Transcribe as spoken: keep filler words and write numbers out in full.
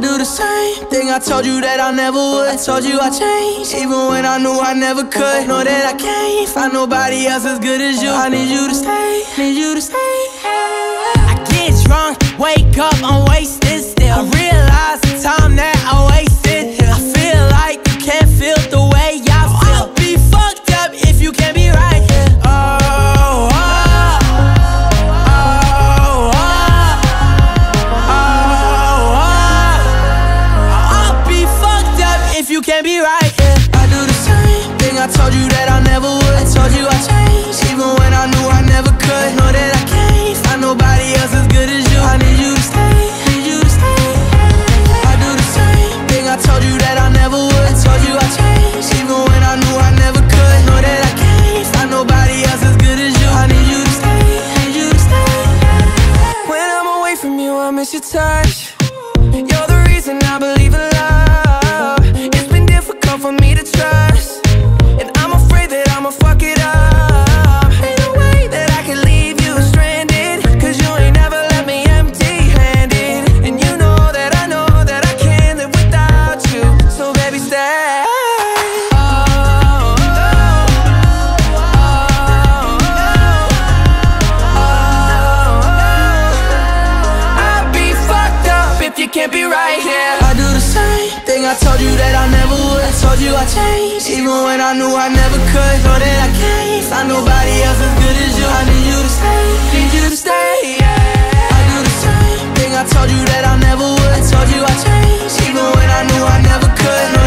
do the same thing I told you that I never would. I told you I changed, even when I knew I never could. Know that I can't find nobody else as good as you. I need you to stay, need you to stay. I get drunk, wake up, I'm wasted still. I realize the time that I wasted here. I feel like you can't feel the way I feel. I'll be fucked up if you can't be right here. Oh, oh, oh, oh, oh, oh. I'll be fucked up if you can't be right here. I do the same thing I told you that I never would. I told you I changed, even when I knew I never could. Know that I can't find nobody else as good as you. I need you to stay, need you to stay. I do the same thing I told you that I never would. I told you I changed, even when I knew I never could. Know that I can't find nobody else as good as you. I need you to stay, need you to stay. When I'm away from you, I miss your touch. You're the reason I believe in love. It's been difficult for me to trust, and I'm afraid that I'ma fuck it up. Ain't no way that I can leave you stranded, cause you ain't never left me empty-handed. And you know that I know that I can't live without you. So baby, stay. Oh, oh, oh, oh, oh. I'd be fucked up if you can't be right here. I do the same thing I told you that I never would. I told you I changed, even when I knew I never could. Know that I can't find nobody else as good as you. I need you to stay, need you to stay, yeah. I do the same thing I told you that I never would. I told you I changed, even when I knew I never could.